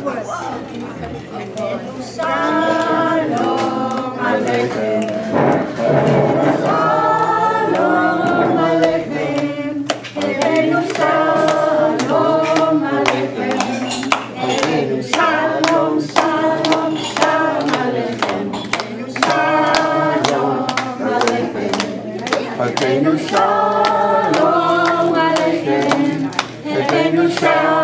Shalom Aleichem. Shalom Aleichem. Ereinu Shalom Aleichem. Ereinu Shalom, Shalom, Shalom Aleichem. Shalom Aleichem. Ereinu Shalom Aleichem. Ereinu Shalom.